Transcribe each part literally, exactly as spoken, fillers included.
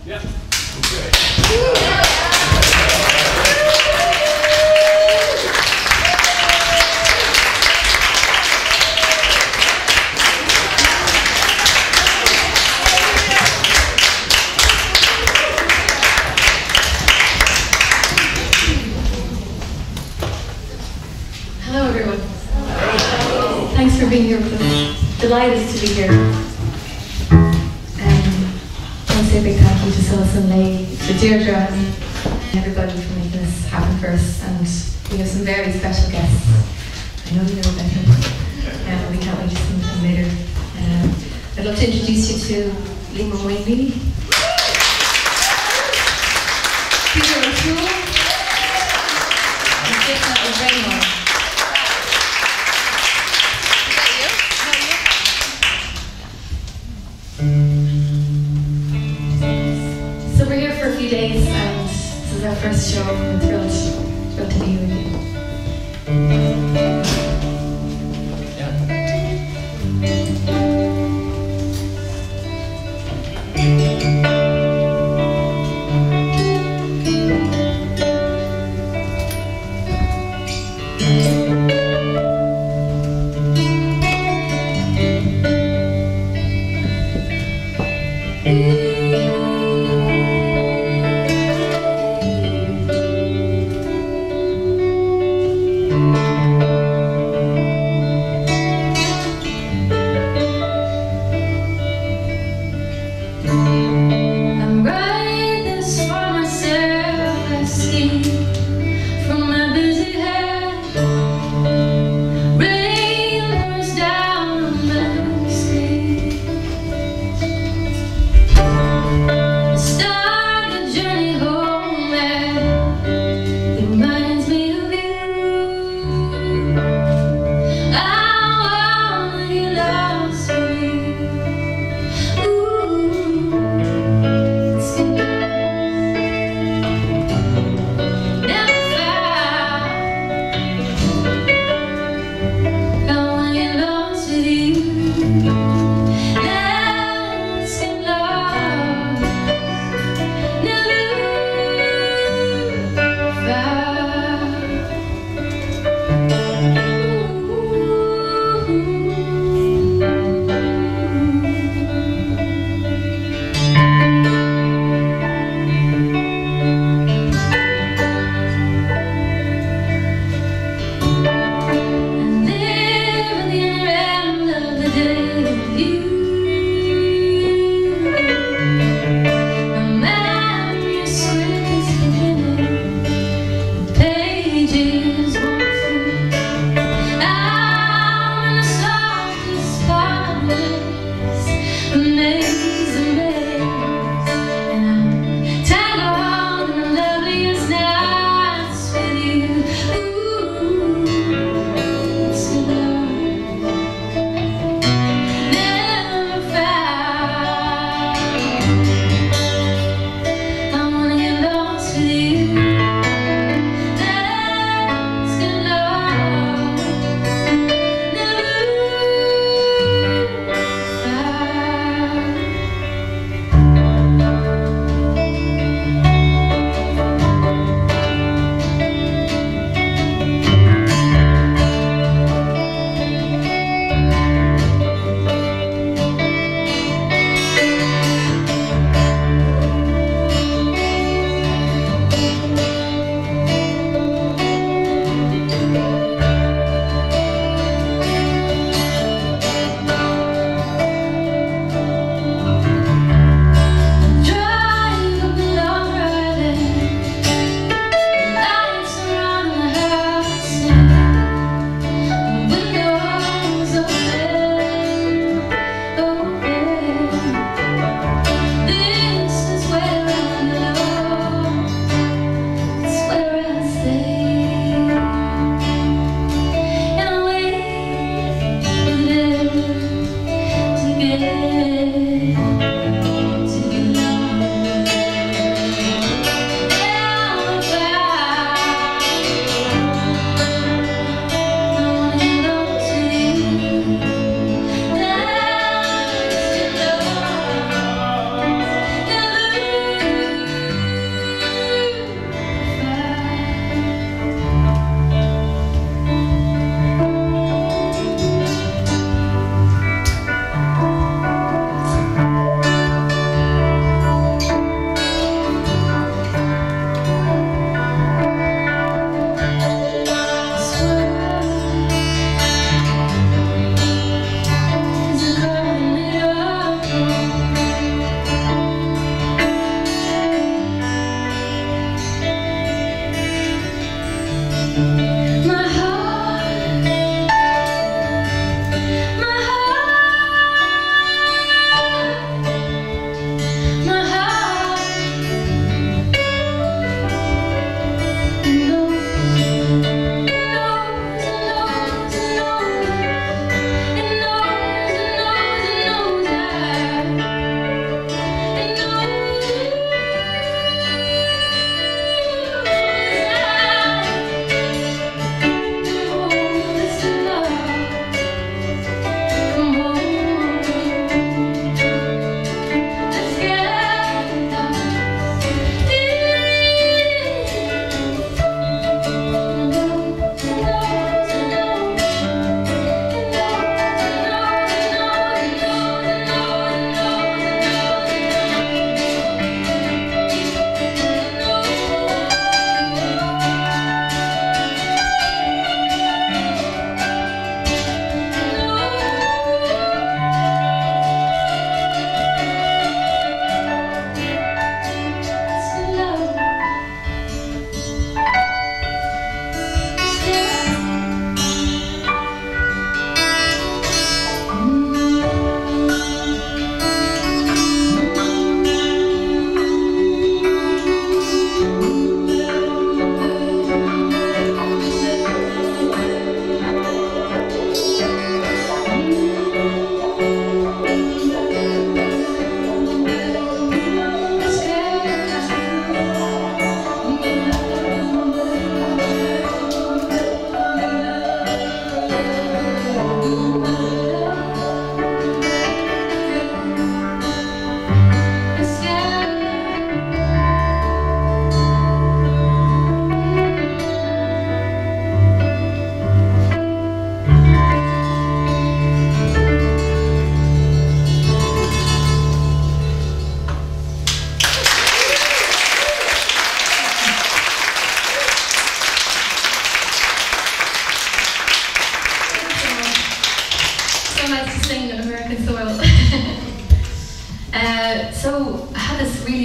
Yeah. Okay. Hello everyone. Hello. Thanks for being here with us. Delighted to be here. Um, I want to say a big thank you to Silas and Leigh, to Deirdre and everybody for making this happen for us. And we have some very special guests. I know you know about them. Um, we can't wait to see them later. Um, I'd love to introduce you to Liam Wainley, Peter O'Toole, and Jason O'Reilly. So we're here for a few days and this is our first show. I'm thrilled, thrilled to be with you.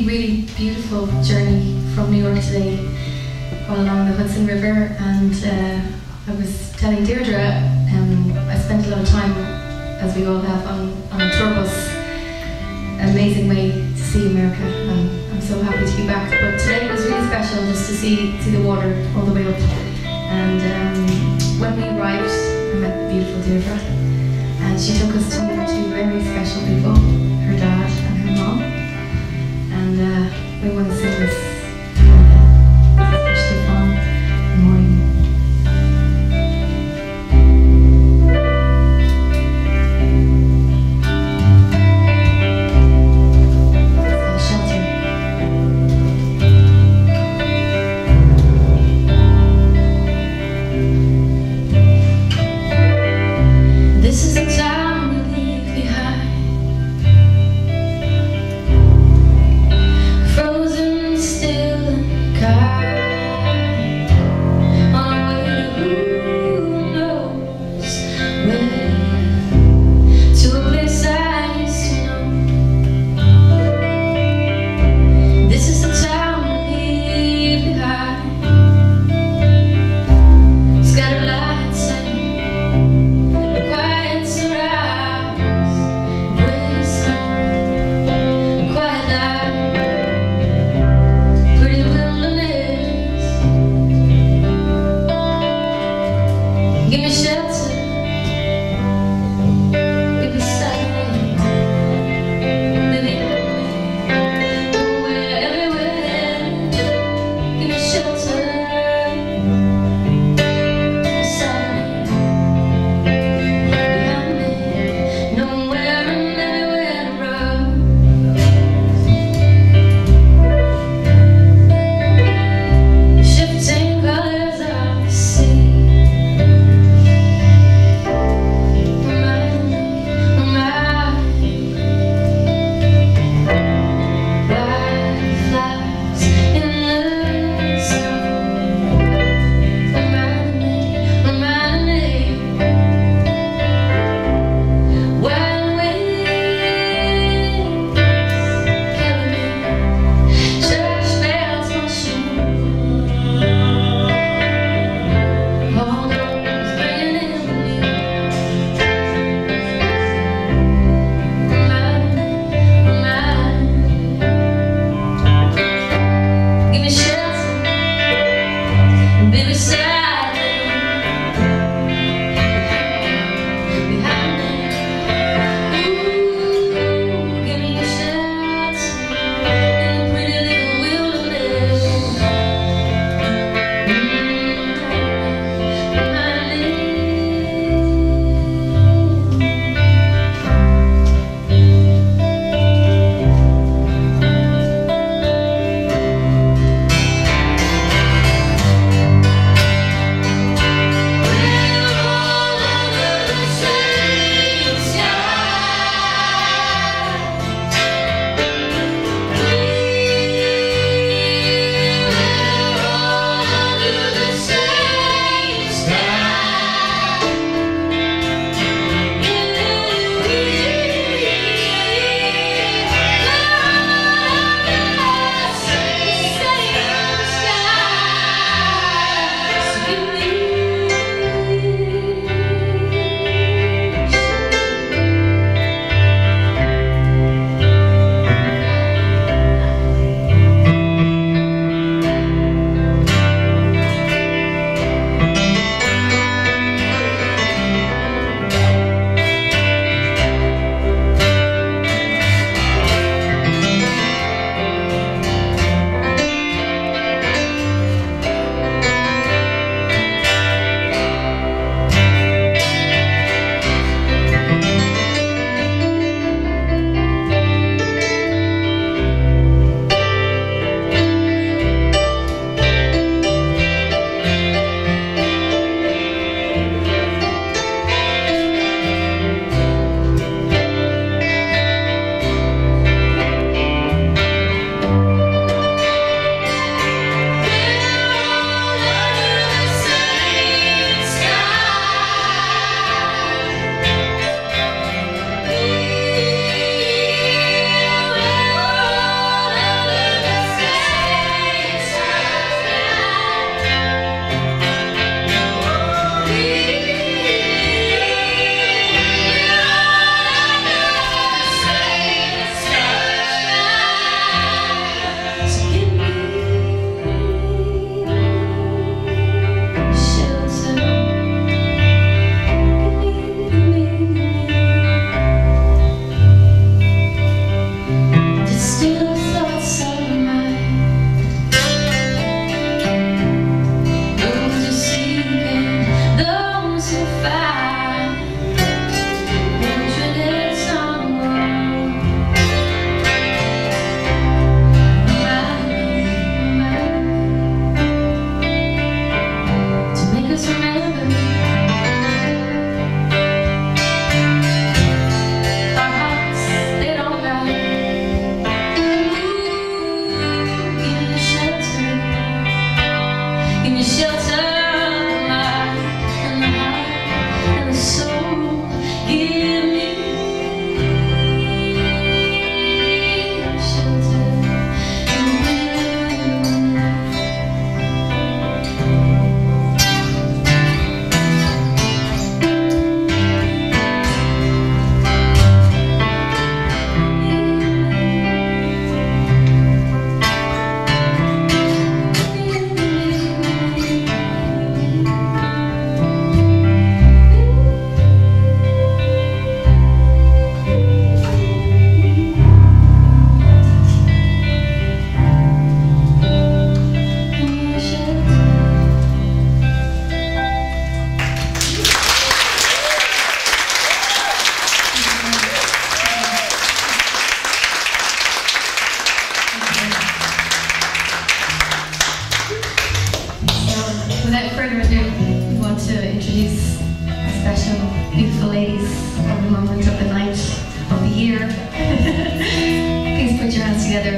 really, really beautiful journey from New York today, all along the Hudson River, and uh, I was telling Deirdre, um, I spent a lot of time, as we all have, on, on a tour bus. Amazing way to see America, and I'm so happy to be back. But today was really special just to see, see the water all the way up. And um, when we arrived, I met the beautiful Deirdre, and she took us to two very special people, her dad and her mom. And uh, we want to sing this. This is Stefan in the morning. This is the town we leave behind.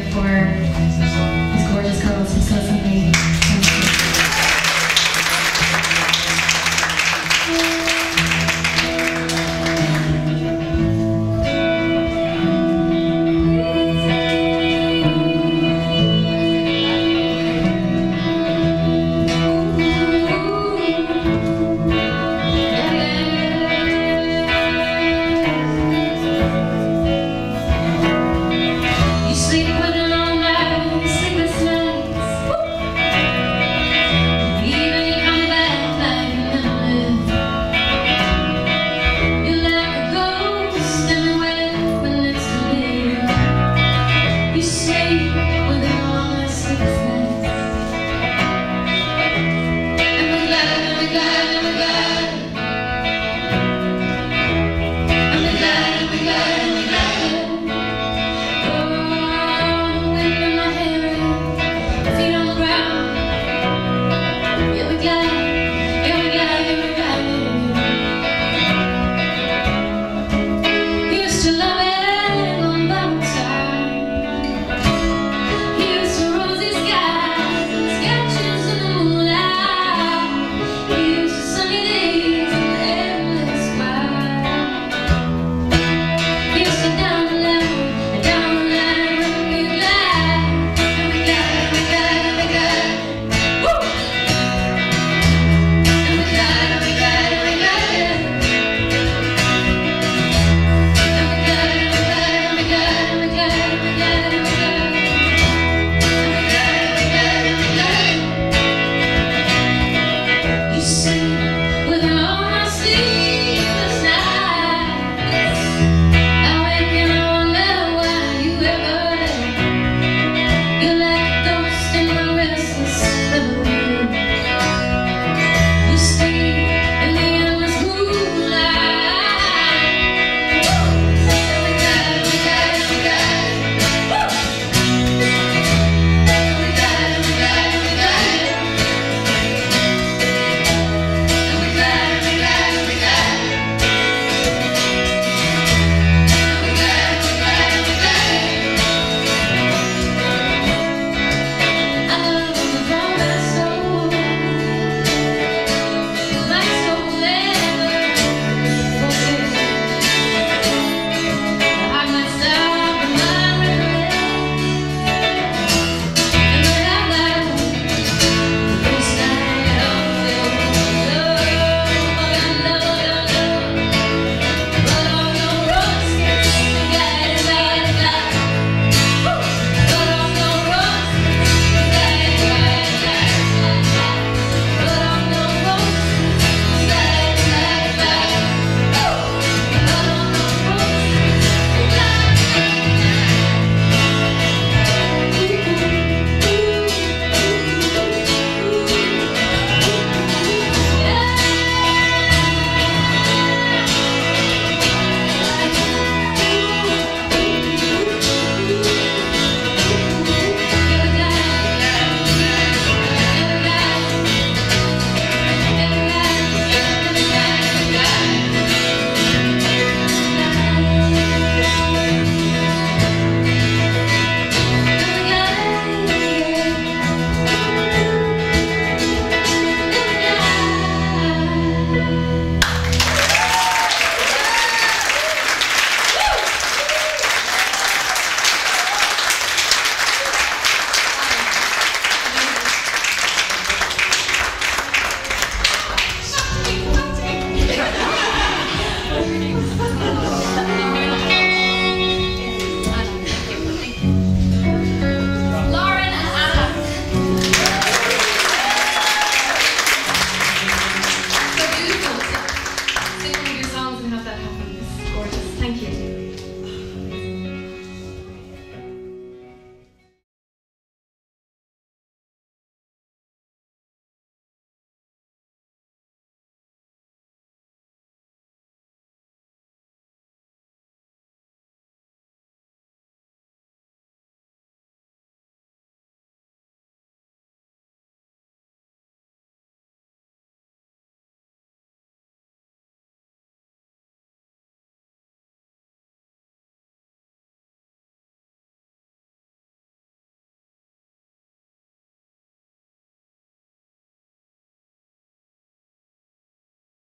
for these gorgeous girls from Suicide